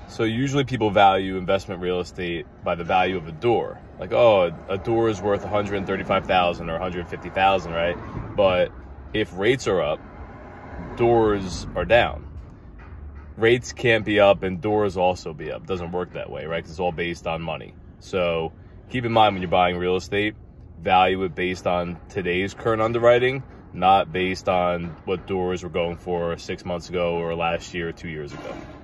So usually people value investment real estate by the value of a door. Like, oh, a door is worth $135,000 or $150,000, right? But if rates are up, doors are down. Rates can't be up and doors also be up. It doesn't work that way, right? Because it's all based on money. So keep in mind when you're buying real estate, value it based on today's current underwriting, not based on what doors were going for 6 months ago or last year or 2 years ago.